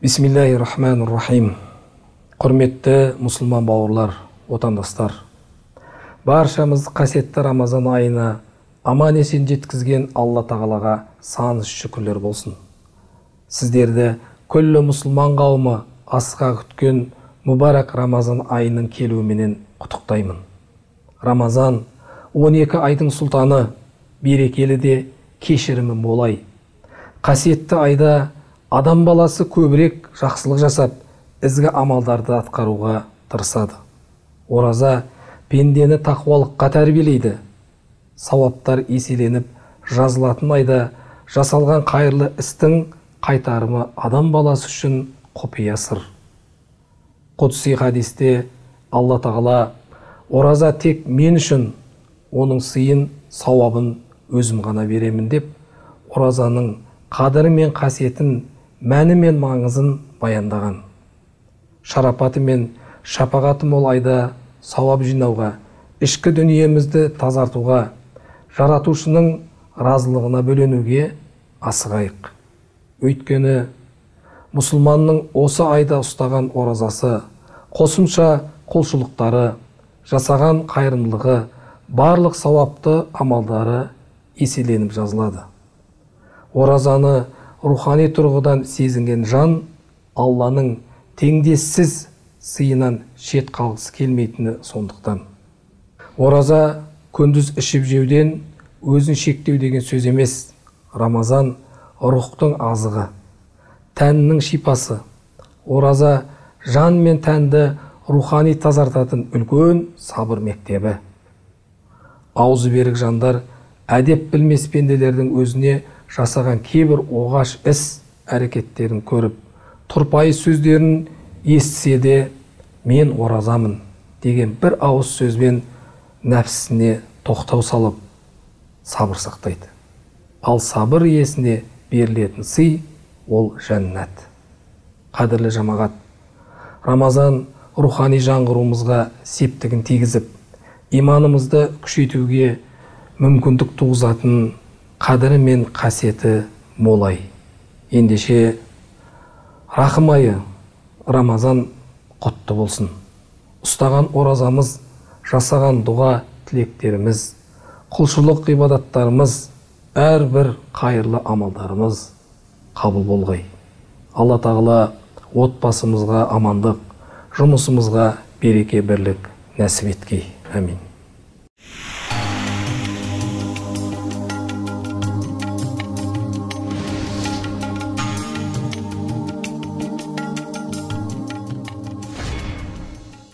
Бисмиллахир-рахманир-рахим. Құрметті мұсылман бауырлар, отандастар. Баршамыз қасиетті Рамазан айына аман есен жеткізген Алла тағалаға сансыз шүкірлер болсын. Сіздерді күллі мұсылман қауымы асыға күткен мұбарак Рамазан айының келуіменен құттықтаймын. Рамазан 12 айдың сұлтаны, берекелі де кешірімі молай. Қасиетті айда адам баласы көбірек жақсылық жасап, ізгі амалдарды атқаруға тырысады. Ораза пендені тақуалыққа тәрбиелейді. Сауаптар еселеніп жазылатын айда жасалған қайырлы істің қайтарымы адам баласы үшін құпия сыр. Құдси хадисте Алла тағала ораза тек мен үшін, оның сыйын, сауабын өзім ғана беремін деп, оразаның қадірі мен қасиетін, мәні мен маңызын баяндаған. Шарапаты мен шапағаты мол айда сауап жинауға, ішкі дүниемізді тазартуға, жаратушының разылығына бөленуге асығайық. Өйткені мұсылманның осы айда ұстаған оразасы, қосымша құлшылықтары, жасаған қайырымдылығы, барлық сауапты амалдары еселеніп жазылады. Оразаны рухани тұрғыдан сезінген жан Алланың теңдессіз сыйынан шет қалғысы келмейтіні сондықтан. Ораза күндіз ішіп жеуден өзін шектеу деген сөз емес. Рамазан рухтың азығы, тәннің шипасы. Ораза жан мен тәнді рухани тазартатын үлкен сабыр мектебі. Аузы берік жандар әдеп білмес пенделердің өзіне жасаған кейбір оғаш іс әрекеттерін көріп, тұрпайы сөздерін естісе де, мен оразамын деген бір ауыз сөзбен нәпсісіне тоқтау салып, сабыр сақтайды. Ал сабыр иесіне берілетін сый ол жәннат. Қадірлі жамағат, Рамазан рухани жаңғыруымызға септігін тигізіп, иманымызды күшейтуге мүмкіндік туғызатын қадірі мен қасиеті молай. Ендеше рахым айы Рамазан құтты болсын. Ұстаған оразамыз, жасаған дұға тілектеріміз, құлшылық ғибадаттарымыз, әрбір қайырлы амалдарымыз қабыл болғай. Алла тағала отбасымызға амандық, жұмысымызға береке бірлік нәсіп еткей. Амин.